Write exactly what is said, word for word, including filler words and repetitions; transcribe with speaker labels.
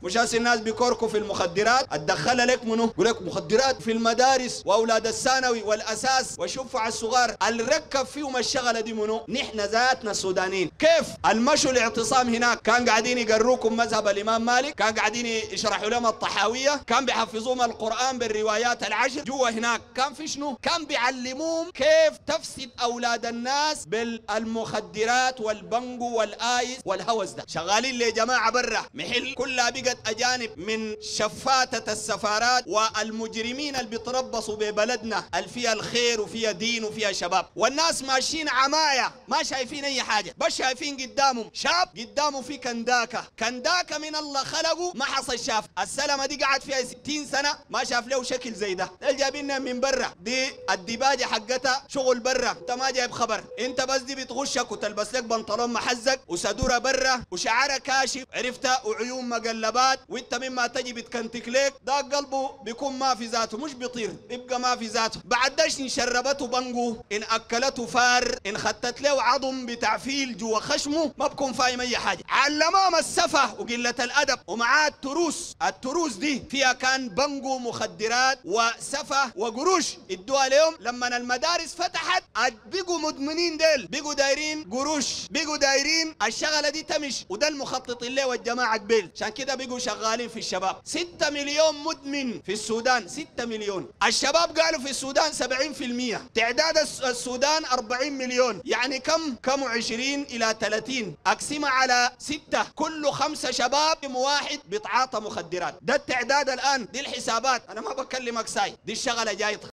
Speaker 1: مش هسه الناس بيكوركوا في المخدرات، اتدخل لك منو؟ يقول لك مخدرات في المدارس واولاد الثانوي والاساس والشفع الصغار، اللي ركب فيهم الشغله دي منو؟ نحن ذاتنا السودانيين. كيف المشوا الاعتصام هناك؟ كان قاعدين يقروكم مذهب الامام مالك، كان قاعدين يشرحوا لهم الطحاويه، كان بيحفظوهم القران بالروايات العشر جوا هناك، كان في شنو؟ كان بيعلموهم كيف تفسد اولاد الناس بالمخدرات والبنجو والايس والهوس ده. شغالين لي جماعه برا محل كلها بقت اجانب من شفاته السفارات والمجرمين اللي بيتربصوا ببلدنا اللي فيها الخير وفيها دين وفيها شباب، والناس ماشيين عمايه ما شايفين اي حاجه، بس شايفين قدامهم شاب قدامه في كنداكه، كنداكه من الله خلقه ما حصل شاف. السلمه دي قعد فيها ستين سنه ما شاف له شكل زي ده، جايبينها من برا، دي الديباجه حقتها شغل برا، انت ما جايب خبر، انت بس دي بتغشك وتلبس لك بنطلون محزق وسدوره برا وشعرها كاشف عرفتها وعيون مقلبات، وانت مما تجي بتكنتك لك، ده قلبه بيكون ما في ذاته، مش بيطير بيبقى ما في ذاته. بعد داش ان شربته بنجو، ان اكلته فار، ان خدت له عظم بتعفيل جوا خشمه، ما بكون فاهم اي حاجه. علمهم السفه وقله الادب، ومعاه التروس، التروس دي فيها كان بنجو مخدرات وسفه وقروش ادوها لهم. لما المدارس فتحت بقوا مدمنين ديل، بقوا دايرين قروش، بقوا دايرين الشغله دي تمش، وده المخطط اللي والجماعه قبيل، عشان كده بقوا شغالين في الشباب. ستة مليون مدمن في السودان، ستة مليون. الشباب قالوا في السودان سبعين في المية، تعداد السودان أربعين مليون، يعني كم؟ كم عشرين إلى ثلاثين، أقسمها على ستة، كل خمسة شباب واحد بيتعاطى مخدرات. ده التعداد الآن، دي الحسابات، أنا ما بكلمك ساي، دي الشغلة جاية.